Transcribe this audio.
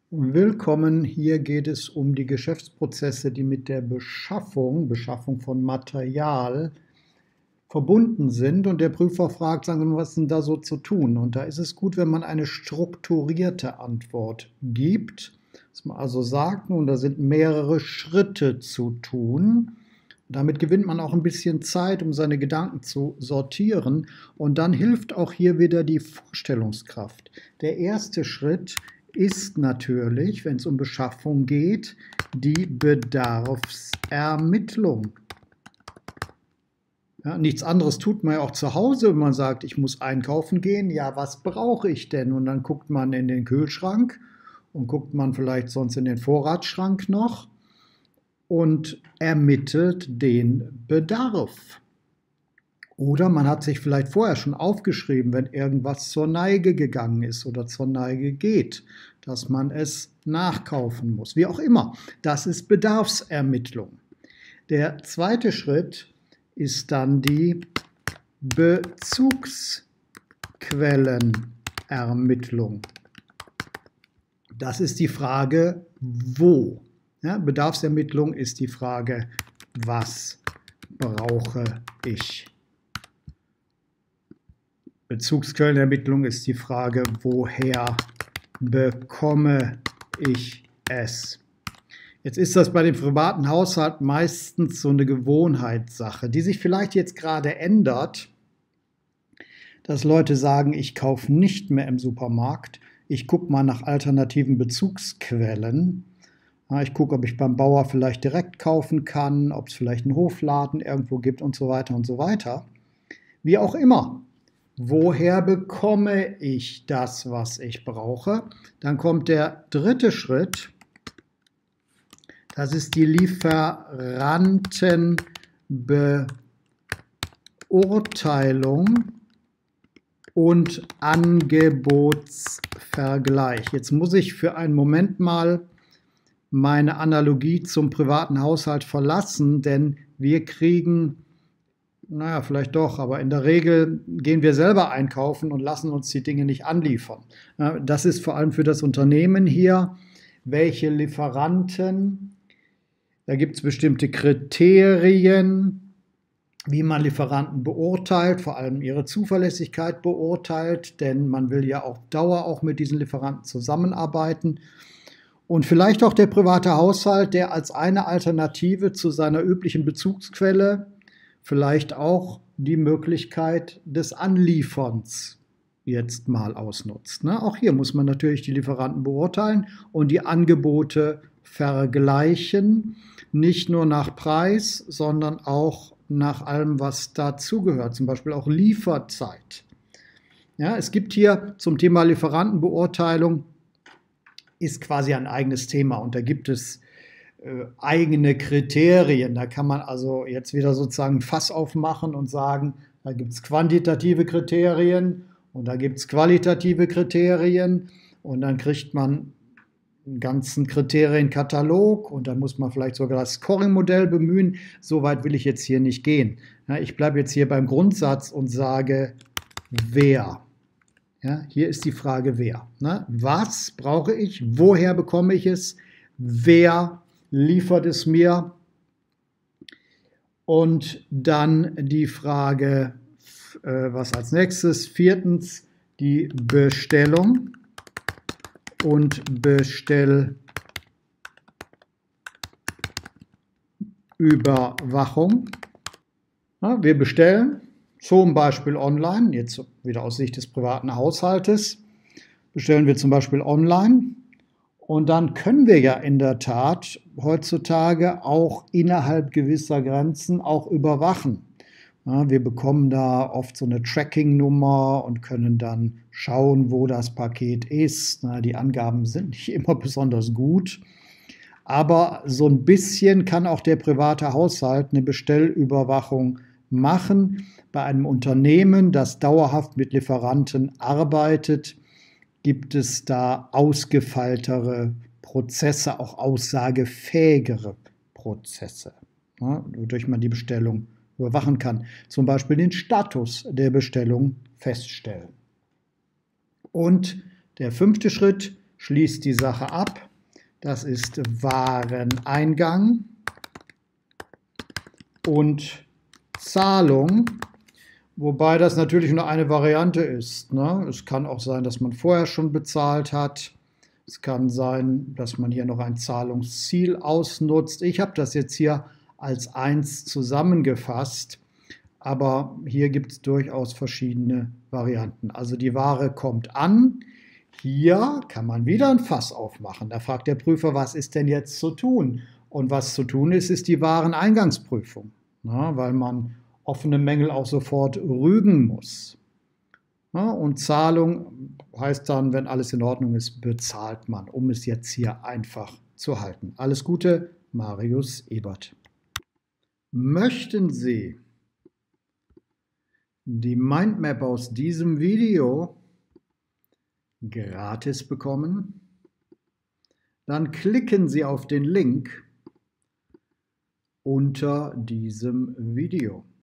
Willkommen, hier geht es um die Geschäftsprozesse, die mit der Beschaffung von Material verbunden sind. Und der Prüfer fragt, sagen Sie mal, was ist denn da so zu tun? Und da ist es gut, wenn man eine strukturierte Antwort gibt, dass man also sagt, nun, da sind mehrere Schritte zu tun. Damit gewinnt man auch ein bisschen Zeit, um seine Gedanken zu sortieren. Und dann hilft auch hier wieder die Vorstellungskraft. Der erste Schritt ist natürlich, wenn es um Beschaffung geht, die Bedarfsermittlung. Ja, nichts anderes tut man ja auch zu Hause, wenn man sagt, ich muss einkaufen gehen. Ja, was brauche ich denn? Und dann guckt man in den Kühlschrank und guckt man vielleicht sonst in den Vorratsschrank noch und ermittelt den Bedarf. Oder man hat sich vielleicht vorher schon aufgeschrieben, wenn irgendwas zur Neige gegangen ist oder zur Neige geht, dass man es nachkaufen muss. Wie auch immer, das ist Bedarfsermittlung. Der zweite Schritt ist dann die Bezugsquellenermittlung. Das ist die Frage, wo. Ja, Bedarfsermittlung ist die Frage, was brauche ich? Bezugsquellenermittlung ist die Frage, woher bekomme ich es? Jetzt ist das bei dem privaten Haushalt meistens so eine Gewohnheitssache, die sich vielleicht jetzt gerade ändert, dass Leute sagen, ich kaufe nicht mehr im Supermarkt, ich gucke mal nach alternativen Bezugsquellen. Ich gucke, ob ich beim Bauer vielleicht direkt kaufen kann, ob es vielleicht einen Hofladen irgendwo gibt und so weiter und so weiter. Wie auch immer. Woher bekomme ich das, was ich brauche? Dann kommt der dritte Schritt. Das ist die Lieferantenbeurteilung und Angebotsvergleich. Jetzt muss ich für einen Moment mal meine Analogie zum privaten Haushalt verlassen, denn wir kriegen, naja, vielleicht doch, aber in der Regel gehen wir selber einkaufen und lassen uns die Dinge nicht anliefern. Das ist vor allem für das Unternehmen hier, welche Lieferanten, da gibt es bestimmte Kriterien, wie man Lieferanten beurteilt, vor allem ihre Zuverlässigkeit beurteilt, denn man will ja auf Dauer auch mit diesen Lieferanten zusammenarbeiten. Und vielleicht auch der private Haushalt, der als eine Alternative zu seiner üblichen Bezugsquelle vielleicht auch die Möglichkeit des Anlieferns jetzt mal ausnutzt. Auch hier muss man natürlich die Lieferanten beurteilen und die Angebote vergleichen, nicht nur nach Preis, sondern auch nach allem, was dazugehört, zum Beispiel auch Lieferzeit. Ja, es gibt hier zum Thema Lieferantenbeurteilung, ist quasi ein eigenes Thema und da gibt es eigene Kriterien. Da kann man also jetzt wieder sozusagen ein Fass aufmachen und sagen, da gibt es quantitative Kriterien und da gibt es qualitative Kriterien und dann kriegt man einen ganzen Kriterienkatalog und dann muss man vielleicht sogar das Scoring-Modell bemühen. So weit will ich jetzt hier nicht gehen. Ja, ich bleibe jetzt hier beim Grundsatz und sage, wer. Ja, hier ist die Frage, wer. Was brauche ich? Woher bekomme ich es? Wer liefert es mir? Und dann die Frage, was als nächstes? Viertens, die Bestellung und Bestellüberwachung. Ja, wir bestellen zum Beispiel online, jetzt wieder aus Sicht des privaten Haushaltes, bestellen wir zum Beispiel online und dann können wir ja in der Tat heutzutage auch innerhalb gewisser Grenzen auch überwachen. Ja, wir bekommen da oft so eine Tracking-Nummer und können dann schauen, wo das Paket ist. Die Angaben sind nicht immer besonders gut, aber so ein bisschen kann auch der private Haushalt eine Bestellüberwachung machen. Bei einem Unternehmen, das dauerhaft mit Lieferanten arbeitet, gibt es da ausgefeiltere Prozesse, auch aussagefähigere Prozesse, wodurch man die Bestellung überwachen kann. Zum Beispiel den Status der Bestellung feststellen. Und der fünfte Schritt, schließt die Sache ab. Das ist Wareneingang und Zahlung, wobei das natürlich nur eine Variante ist, ne? Es kann auch sein, dass man vorher schon bezahlt hat. Es kann sein, dass man hier noch ein Zahlungsziel ausnutzt. Ich habe das jetzt hier als eins zusammengefasst, aber hier gibt es durchaus verschiedene Varianten. Also die Ware kommt an. Hier kann man wieder ein Fass aufmachen. Da fragt der Prüfer, was ist denn jetzt zu tun? Und was zu tun ist, ist die Wareneingangsprüfung, na, weil man offene Mängel auch sofort rügen muss. Na, und Zahlung heißt dann, wenn alles in Ordnung ist, bezahlt man, um es jetzt hier einfach zu halten. Alles Gute, Marius Ebert. Möchten Sie die Mindmap aus diesem Video gratis bekommen? Dann klicken Sie auf den Link unter diesem Video.